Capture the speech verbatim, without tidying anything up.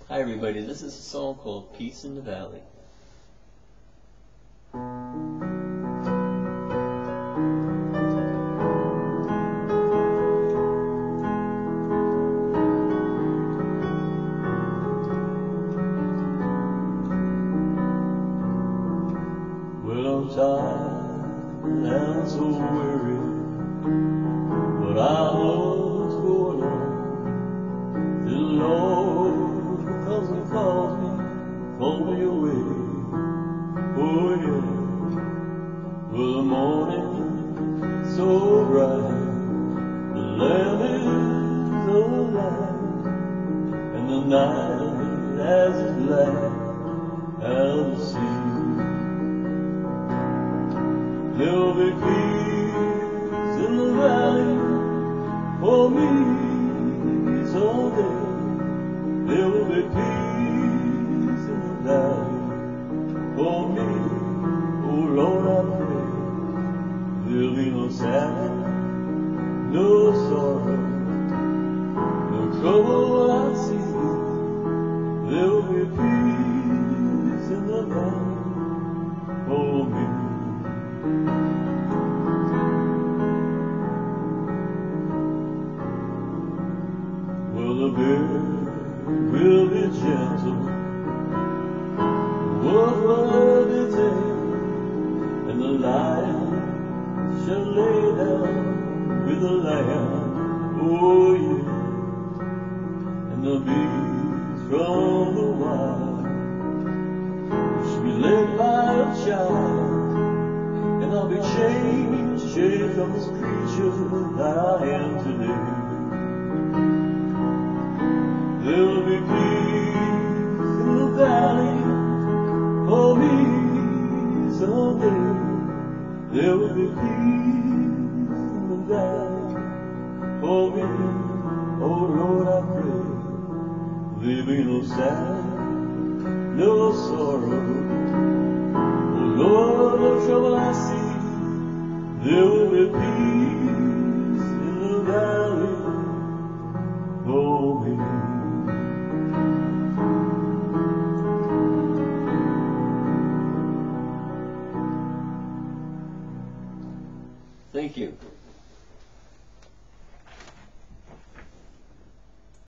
Hi everybody, this is a song called Peace in the Valley. Well, I'm tired and so weary, but I know what's going on. The Lord comes and calls me, calls me away. Oh yeah. Well, the morning so bright, the Lamb is alive, and the night as is black as the sea. There'll be peace in the valley for me someday. There will be peace in the valley for me. Oh Lord, I pray there'll be no sadness, no sorrow, no trouble I see. There will be peace in the valley for me. Well, the bird will be gentle, the wolf will be tame, and the lion shall lay down with the lamb. Oh yeah. And the bees from the wild shall be led by a child, and I'll be changed, changed from this creature that I am today. There'll be peace in the valley for me someday. There will be peace in the valley for me. Oh Lord, I pray there be no sadness, no sorrow. Oh Lord, no trouble I see. There will be peace in the valley for me. Thank you.